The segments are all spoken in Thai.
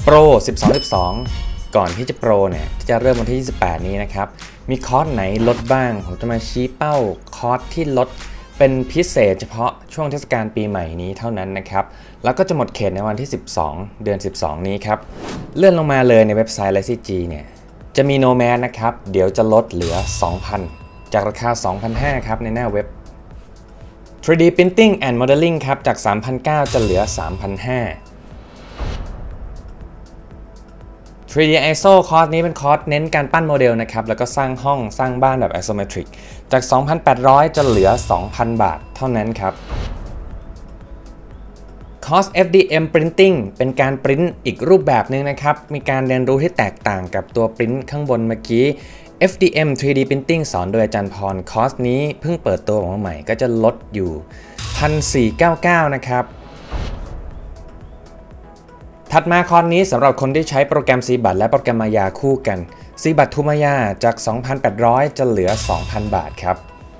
Pro 12 ก่อนที่จะ Pro เนี่ยที่จะเริ่มวันที่28นี้นะครับมีคอร์สไหนลดบ้างผมจะมาชี้เป้าคอร์สที่ลดเป็นพิเศษเฉพาะช่วงเทศกาลปีใหม่นี้เท่านั้นนะครับแล้วก็จะหมดเขตในวันที่12เดือน12นี้ครับเลื่อนลงมาเลยในเว็บไซต์ LSCG เนี่ยจะมี Nomad นะครับเดี๋ยวจะลดเหลือ 2,000 จากราคา 2,500 ครับในหน้าเว็บ 3D Printing and Modeling ครับจาก 3,900 จะเหลือ 3,500 3D ISO คอร์สนี้เป็นคอร์สเน้นการปั้นโมเดลนะครับแล้วก็สร้างห้องสร้างบ้านแบบ Isometric จาก 2,800 จะเหลือ 2,000 บาทเท่านั้นครับคอร์ส FDM Printing เป็นการปริ้นอีกรูปแบบนึงนะครับมีการเรียนรู้ที่แตกต่างกับตัวปริ้นข้างบนเมื่อกี้ FDM 3D Printing สอนโดยอาจารย์พรคอร์สนี้เพิ่งเปิดตัวออกมาใหม่ก็จะลดอยู่ 1,499 นะครับถัดมาคอร์สนี้สำหรับคนที่ใช้โปรแกรม CBAT และโปรแกรมมายาคู่กัน CBAT to Maya จาก 2,800 จะเหลือ 2,000 บาทครับ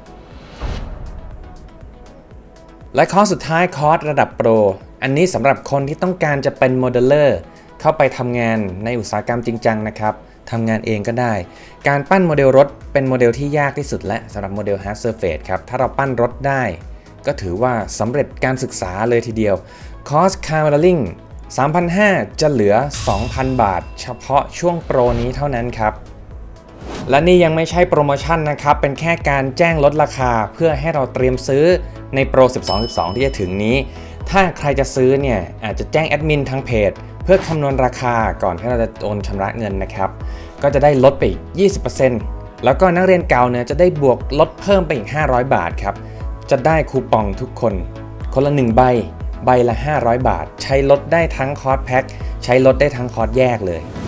และคอร์สสุดท้ายคอร์สระดับโปรอันนี้สำหรับคนที่ต้องการจะเป็นโมเดลเลอร์เข้าไปทำงานในอุตสาหกรรมจริงจังนะครับทำงานเองก็ได้การปั้นโมเดลรถเป็นโมเดลที่ยากที่สุดและสำหรับโมเดล Hard Surface ครับถ้าเราปั้นรถได้ก็ถือว่าสำเร็จการศึกษาเลยทีเดียวคอร์ส Car Modeling 3,500 จะเหลือ 2,000 บาทเฉพาะช่วงโปรนี้เท่านั้นครับและนี่ยังไม่ใช่โปรโมชั่นนะครับเป็นแค่การแจ้งลดราคาเพื่อให้เราเตรียมซื้อในโปร 12 ที่จะถึงนี้ถ้าใครจะซื้อเนี่ยอาจจะแจ้งแอดมินทางเพจเพื่อคำนวณราคาก่อนที่เราจะโอนชำระเงินนะครับก็จะได้ลดไปอีก 20% แล้วก็นักเรียนเก่าเนี่ยจะได้บวกลดเพิ่มไปอีก 500 บาทครับจะได้คูปองทุกคนคนละ1ใบละ 500 บาทใช้ลดได้ทั้งคอร์สแพ็คใช้ลดได้ทั้งคอร์สแยกเลย